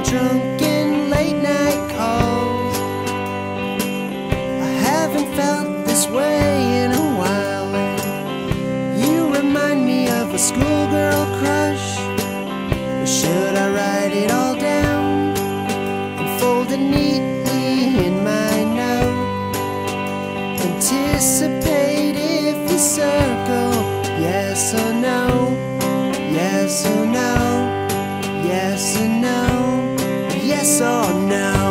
drunken late night calls. I haven't felt this way in a while. You remind me of a schoolgirl crush. Or should I write it all down and fold it neatly in my note? Anticipate if you circle yes or no, yes or no, yes or no, yes or no.